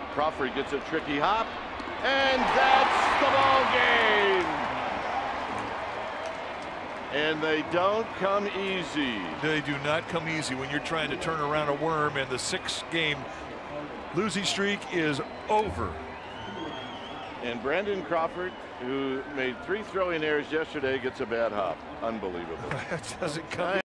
Crawford gets a tricky hop, and that's the ball game. And they don't come easy. They do not come easy when you're trying to turn around a worm, and the 6-game losing streak is over. And Brandon Crawford, who made 3 throwing errors yesterday, gets a bad hop. Unbelievable. That doesn't come